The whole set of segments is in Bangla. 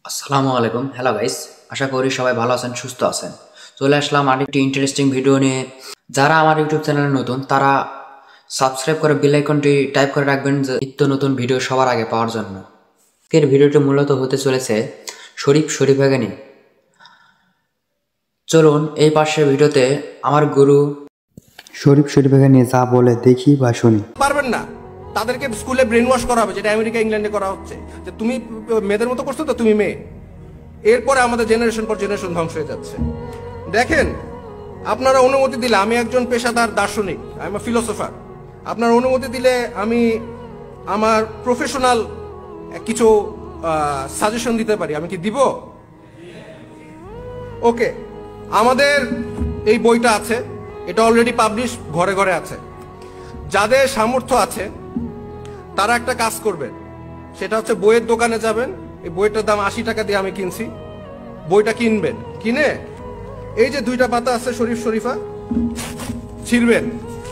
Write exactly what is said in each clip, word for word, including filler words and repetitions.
আসসালামু আলাইকুম। হ্যালো গাইস, আশা করি সবাই ভালো আছেন, সুস্থ আছেন। চলে আসলাম আরেকটি ইন্টারেস্টিং ভিডিও নিয়ে। যারা আমার ইউটিউব চ্যানেলে নতুন তারা সাবস্ক্রাইব করে বেল আইকনটি টাইপ করে রাখবেন যে নিত্য নতুন ভিডিও সবার আগে পাওয়ার জন্য। আজকের ভিডিওটি মূলত হতে চলেছে শরীফ শরীফাকে নিয়ে। চলুন এই পাশের ভিডিওতে আমার গুরু শরীফ শরীফাকে নিয়ে যা বলে দেখি বা শুনি। পারবেন না, তাদেরকে স্কুলে ব্রেন ওয়াশ করা হবে, যেটা আমেরিকা ইংল্যান্ডে করা হচ্ছে, যে তুমি মেয়েদের মতো করছো তো তুমি মেয়ে। এরপরে আমাদের জেনারেশন পর জেনারেশন ধ্বংস হয়ে যাচ্ছে। দেখেন, আপনারা অনুমতি দিলে, আমি একজন পেশাদার দার্শনিক, আই এম আ ফিলোসোফার। আপনার অনুমতি দিলে আমি আমার প্রফেশনাল কিছু সাজেশন দিতে পারি। আমি কি দিব? ওকে, আমাদের এই বইটা আছে, এটা অলরেডি পাবলিশ, ঘরে ঘরে আছে। যাদের সামর্থ্য আছে তারা একটা কাজ করবেন, সেটা হচ্ছে বইয়ের দোকানে যাবেন। এই বইটার দাম আশি টাকা দিয়ে আমি কিনছি। বইটা কিনবেন, কিনে এই যে দুইটা পাতা আছে শরীফ শরীফা, ছিঁড়বেন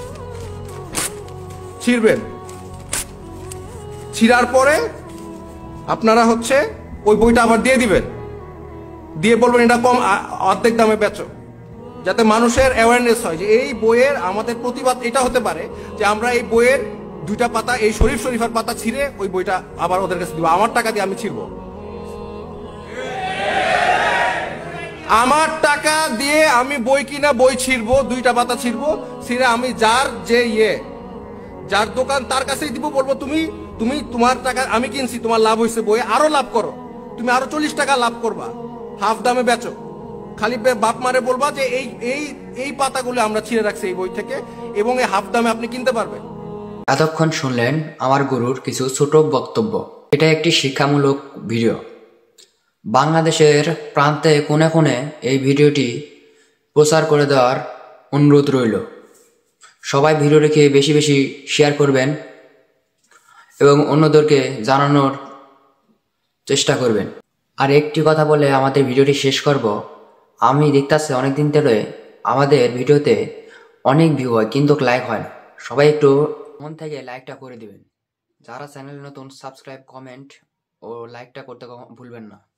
ছিঁড়বেন ছিঁড়ার পরে আপনারা হচ্ছে ওই বইটা আবার দিয়ে দিবেন, দিয়ে বলবেন এটা কম, অর্ধেক দামে বেচো, যাতে মানুষের অ্যাওয়ারনেস হয় যে এই বইয়ের আমাদের প্রতিবাদ এটা হতে পারে যে আমরা এই বইয়ের দুইটা পাতা, এই শরীফ শরীফার পাতা ছিঁড়ে ওই বইটা আবার ওদের কাছে দিব। আমার টাকা দিয়ে আমি ছিঁড়বো, আমার টাকা দিয়ে আমি বই কিনা বই ছিঁড়বো, দুইটা পাতা ছিঁড়বো, ছিঁড়ে আমি যার যে ইয়ে যার দোকান তার কাছেই দিব। বলবো তুমি তুমি তোমার টাকা আমি কিনছি, তোমার লাভ হয়েছে, বই আরো লাভ করো, তুমি আরো চল্লিশ টাকা লাভ করবা, হাফ দামে বেচো। খালি বাপ মারে বলবা যে এই এই এই পাতাগুলো আমরা ছিঁড়ে রাখছি এই বই থেকে, এবং এই হাফ দামে আপনি কিনতে পারবেন। এতক্ষণ শুনলেন আমার গুরুর কিছু ছোট বক্তব্য। এটা একটি শিক্ষামূলক ভিডিও। বাংলাদেশের প্রান্তে কোণে কোণে এই ভিডিওটি প্রচার করে দেওয়ার অনুরোধ রইল। সবাই ভিডিওটিকে বেশি বেশি শেয়ার করবেন এবং অন্যদেরকে জানানোর চেষ্টা করবেন। আর একটি কথা বলে আমাদের ভিডিওটি শেষ করব। আমি দেখতেছি অনেকদিন ধরে আমাদের ভিডিওতে অনেক ভিউ হয় কিন্তু লাইক হয় না। সবাই একটু মন থেকে লাইকটা করে দিবেন। যারা চ্যানেল নতুন সাবস্ক্রাইব, কমেন্ট ও লাইকটা করতে ভুলবেন না।